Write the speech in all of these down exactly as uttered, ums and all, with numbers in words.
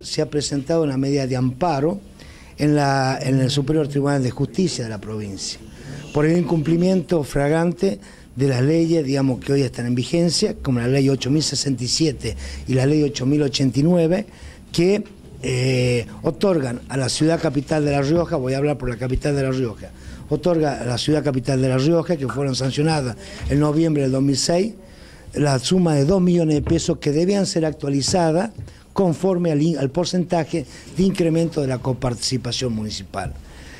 se ha presentado una medida de amparo en, la, en el Superior Tribunal de Justicia de la provincia por el incumplimiento flagrante de las leyes, digamos, que hoy están en vigencia, como la ley ocho mil sesenta y siete y la ley ocho mil ochenta y nueve, que eh, otorgan a la ciudad capital de La Rioja, voy a hablar por la capital de La Rioja, otorga a la ciudad capital de La Rioja, que fueron sancionadas en noviembre del dos mil seis, la suma de dos millones de pesos que debían ser actualizadas conforme al, al porcentaje de incremento de la coparticipación municipal.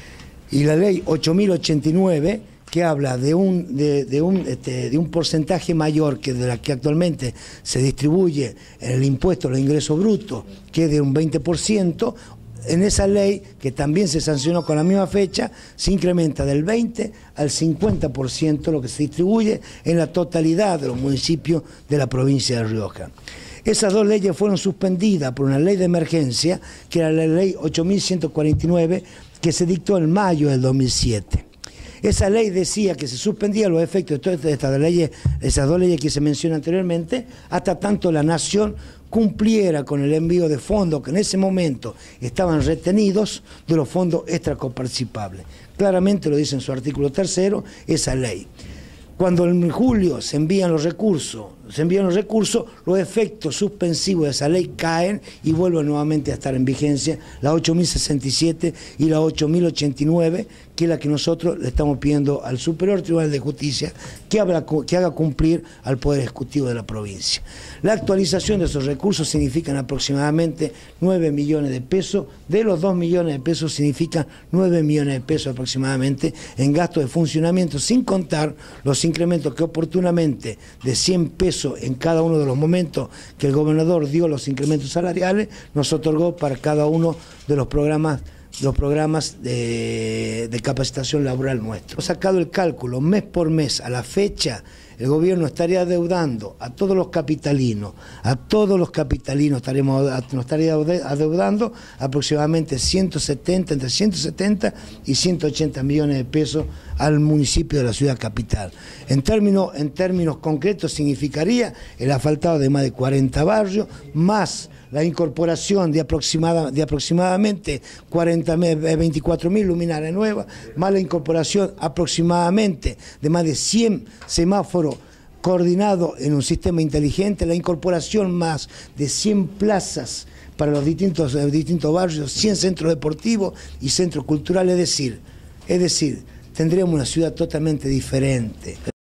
Y la ley ocho mil ochenta y nueve, que habla de un, de, de, un, este, de un porcentaje mayor que de la que actualmente se distribuye en el impuesto a los ingresos brutos, que es de un veinte por ciento, en esa ley, que también se sancionó con la misma fecha, se incrementa del veinte al cincuenta por ciento lo que se distribuye en la totalidad de los municipios de la provincia de Rioja. Esas dos leyes fueron suspendidas por una ley de emergencia, que era la ley ocho mil ciento cuarenta y nueve, que se dictó en mayo del dos mil siete. Esa ley decía que se suspendían los efectos de todas estas leyes, esas dos leyes que se mencionan anteriormente, hasta tanto la Nación cumpliera con el envío de fondos que en ese momento estaban retenidos de los fondos extracoparticipables. Claramente lo dice en su artículo tercero esa ley. Cuando en julio se envían los recursos, se envían los recursos, los efectos suspensivos de esa ley caen y vuelven nuevamente a estar en vigencia la ocho mil sesenta y siete y la ocho mil ochenta y nueve, que es la que nosotros le estamos pidiendo al Superior Tribunal de Justicia que, habla, que haga cumplir al Poder Ejecutivo de la provincia. La actualización de esos recursos significan aproximadamente nueve millones de pesos, de los dos millones de pesos significan nueve millones de pesos aproximadamente en gastos de funcionamiento, sin contar los incrementos que oportunamente de cien pesos en cada uno de los momentos que el gobernador dio los incrementos salariales, nos otorgó para cada uno de los programas los programas de, de capacitación laboral nuestros. Hemos sacado el cálculo mes por mes a la fecha. El gobierno estaría adeudando a todos los capitalinos, a todos los capitalinos estaremos, nos estaría adeudando aproximadamente ciento setenta, entre ciento setenta y ciento ochenta millones de pesos al municipio de la ciudad capital. En términos, en términos concretos significaría el asfaltado de más de cuarenta barrios, más la incorporación de, aproximada, de aproximadamente cuarenta, veinticuatro mil luminarias nuevas, más la incorporación aproximadamente de más de cien semáforos coordinados en un sistema inteligente, la incorporación más de cien plazas para los distintos, eh, distintos barrios, cien centros deportivos y centros culturales, es decir, es decir, tendríamos una ciudad totalmente diferente.